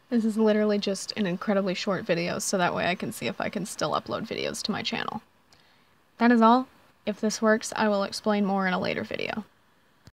This is literally just an incredibly short video, so that way I can see if I can still upload videos to my channel. That is all. If this works, I will explain more in a later video.